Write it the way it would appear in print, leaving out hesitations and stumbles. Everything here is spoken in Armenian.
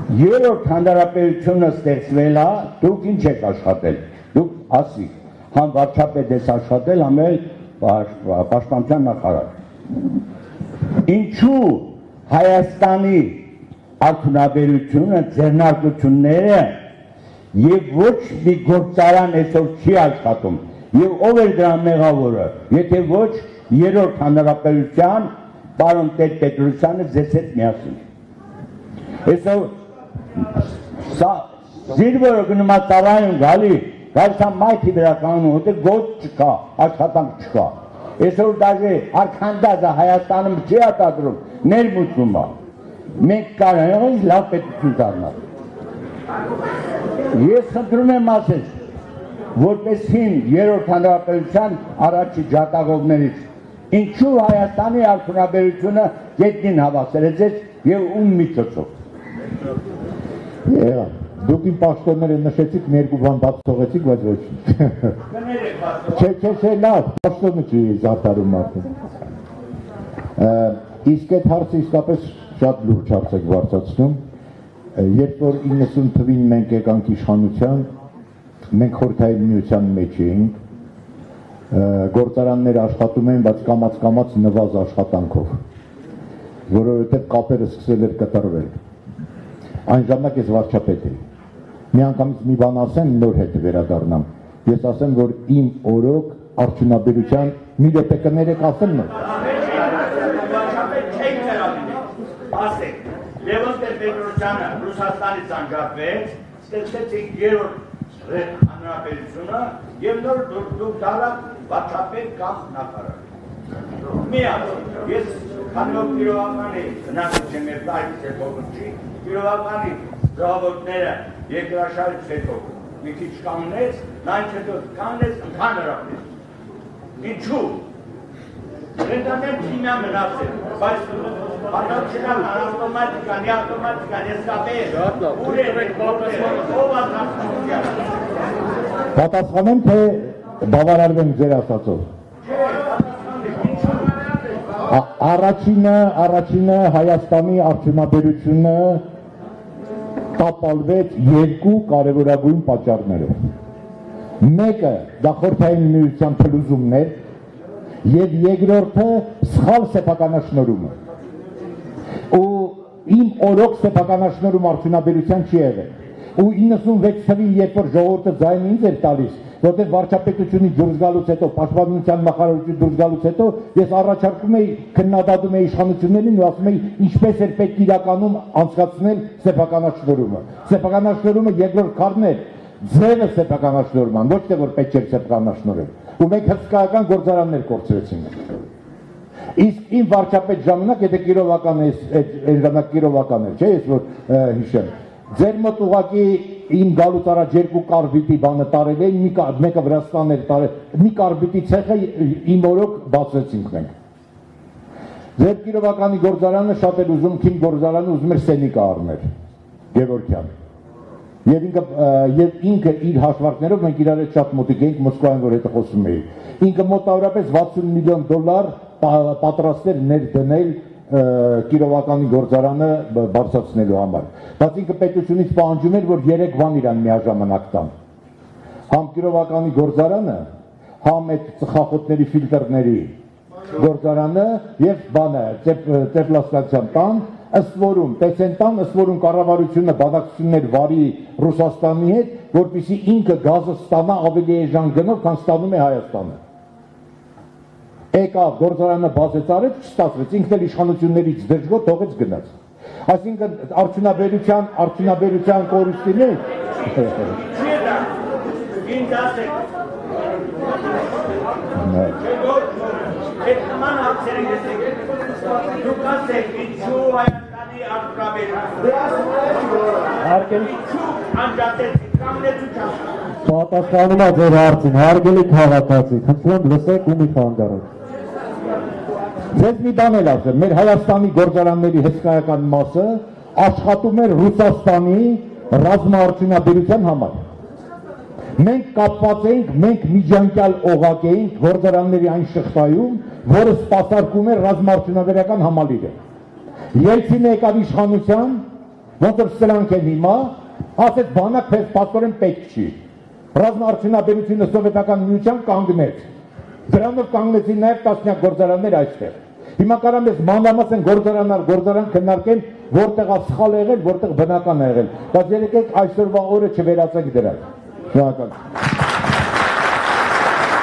Երրորդ հանրապետությունը ստեղծվել է, դուք ինչ եք աշխատել, դուք ասի, համ վարչապետ ես աշխատել, համ էլ պաշտպանության նախարար։ Ինչու Հայաստանի արդյունաբերությունը, ձեռնարկությունները եւ ոչ մի գործարան այսօր չի աշխատում, եւ ով է դրա մեղավորը, եթե ոչ երրորդ հանրապետության պարոն Տեր-Պետրոսյանը ձեզ հետ միասին։ Այսօր սա զինվորը գնում է ծառայում գալիս մայթի վրա կանգնում, որտեղ գործ չկա, աշխատանք չկա։ Այսօր դաժե արքանդազը Հայաստանում չի արտադրում, ներմուծում է։ Մենք կարող ենք լավ պետություն դառնալ։ Ես խնդրում եմ ասել, որպես հին երրորդ հանրապետության առաջի ջատագովներից, ինչու Հայաստանի արդյունաբերությունը գետնին հավաքել է ձեզ եւ ում միջոցով։ Դուք իմ պաշտոնները նշեցիք, երկու բան բաց թողեցիք, բայց ոչինչ։ Չէ, լավ, պաշտոնը չի զարդարում մարդուն։ Իսկ այդ հարցը իսկապես շատ լուրջ հարց եք բարձրացնում։ Երբ որ 90 թվին մենք եկանք իշխանության, մենք խորհրդային միության մեջ էինք, գործարանները աշխատում էին, բայց կամաց նվազ աշխատանքով, որովհետև կապերը սկսել էր կտրվել։ Այն ժամանակ ես վարչապետ էի։ Մի անգամից մի բան ասեմ, նոր հետ վերադառնամ։ Ես ասեմ, որ իմ օրոք արդյունաբերության մի րոպե կներեք ասեմ նոր։ Ասեք, Լևոն Տեր-Պետրոսյանը Ռուսաստանից անջատվեց, ստեղծեց երրորդ հանրապետությունը եւ նոր դուք դառաք վարչապետ կամ նախարար։ Մի ասեք, ես քանով Կիրովականի գնացել չեմ եւ տարիքից հետո չի, Կիրովականի զավոթները երկրաշարժից հետո մի քիչ կանգնեց, նայից հետո կանգնեց ընդհանրապես։ Ինչու՞։ Ռենդանեմ քիմիա մնացել, բայց Պատասխանան ավտոմատիկան, ես կապել, ուր է ով պատասխանեմ, թե բավարարվեմ ձեր ասածով։ Առաջինը Հայաստանի արդյունաբերությունը տապալվեց երկու կարևորագույն պատճառներով։ Մեկը դա խորհրդային միության փլուզումն էր եւ երկրորդը սխալ սեփականաշնորհումը։ Ու իմ օրոք սեփականաշնորհում արդյունաբերության չի եղել։ Ու 96 թվին, երբ որ ժողովուրդը ձայնը ինձ էր տալիս, որտեղ վարչապետությունից դուրս գալուց հետո, պաշտպանության նախարարությունից դուրս գալուց հետո, ես առաջարկում էի, քննադատում էի իշխանություններին ու ասում էի, ինչպես էր պետք իրականում անցկացնել սեփականաշնորհումը։ Սեփականաշնորհումը երկրորդ քարն էր, ձևը սեփականաշնորհման, ոչ թե որ պետք չէր սեփականաշնորհել։ Ու մենք հսկայական գործարաններ կորցրեցինք։ Իսկ իմ վարչապետ ժամանակ, եթե Կիրովական էր, չէ, ես որ հիշեմ, ձեր մոտ ուղղակի իմ գալուց առաջ երկու կարբիտի բանը տարել էին, մեկը Վրաստան էր տարել, մի կարբիտի ցեխը իմ օրոք բացեցինք մենք։ Ձեր Կիրովականի գործարանը շատ էր ուզում, քին գործարանը ուզում էր Սենիկա առնել, Գևորգյան։ Եվ ինքը իր հաշվարկներով մենք իրար հետ շատ մոտիկ էինք, Մոսկվայում որ հետը խոսում էի։ Ինքը մոտավորապես $60 միլիոն պատրաստ էր ներդնել Կիրովականի գործարանը բարձրացնելու համար։ Բայց ինքը պետությունից պահանջում էր, որ 3 բան իրան միաժամանակ տան։ Համ Կիրովականի գործարանը, համ այդ ծխախոտների ֆիլտրների գործարանը եւ բանը, տեֆլոստացիան տան, ըստ որում տեսեն տան, ըստ որում կառավարությունը բանակցություններ վարի Ռուսաստանի հետ, որպեսզի ինքը գազը ստանա ավելի էժան գնով, քան ստանում է Հայաստանը։ Եկավ գործարանը բացեց արեց, չստացվեց, ինքն էլ իշխանություններից դժգոհ թողեց գնաց։ Այսինքն արդյունաբերության կորուստին է։ Ինձ ասեք։ Այդ նման հարցերը ես եք, դուք ասեք, ինչու Հայաստանի արդյունաբերությունը, ինչու անջատեցիք, կանգնեցիք աշխարհ։ Պատասխանում է ձեր հարցին, հարգելի քաղաքացի, խնդրում եմ լսեք ու մի խանգարեք։ Ձեզ մի բան էլ ասեմ, մեր Հայաստանի գործարանների հսկայական մասը աշխատում էր Ռուսաստանի ռազմաարդյունաբերության համար։ Մենք կապված էինք, մենք միջանկյալ օղակ էինք գործարանների այն շղթայում, որը սպասարկում էր ռազմաարդյունաբերական համալիրը։ Ելցինը եկավ իշխանության ոնց որ սրանք են հիմա, ասեց բանակ պես պաստորեն պետք չի։ Ռազմաարդյունաբերությունը սովետական միության կանգնեց։ Դրանով կանգնեցին նաև տասնյակ գործարաններ այստեղ։ Հիմա կարամ ես մանրամասն գործարան քննարկեմ, որտեղ է սխալ եղել, որտեղ բնական եղել։ Բայց եկեք այսօրվա օրը չվերացեք դրան։ Շնորհակալ։